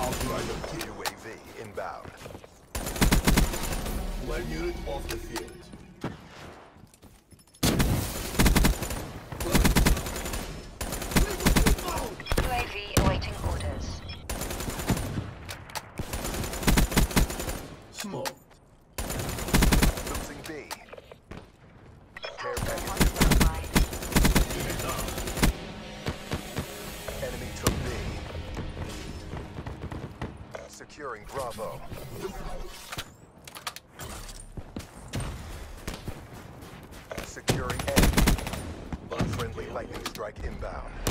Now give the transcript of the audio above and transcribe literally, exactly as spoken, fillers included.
U A V inbound. One unit off the field. U A V awaiting orders. Smoke. Losing B. Care Hostile package on standby. Unit down. enemy took B. Securing Bravo. Securing A. Friendly lightning strike inbound.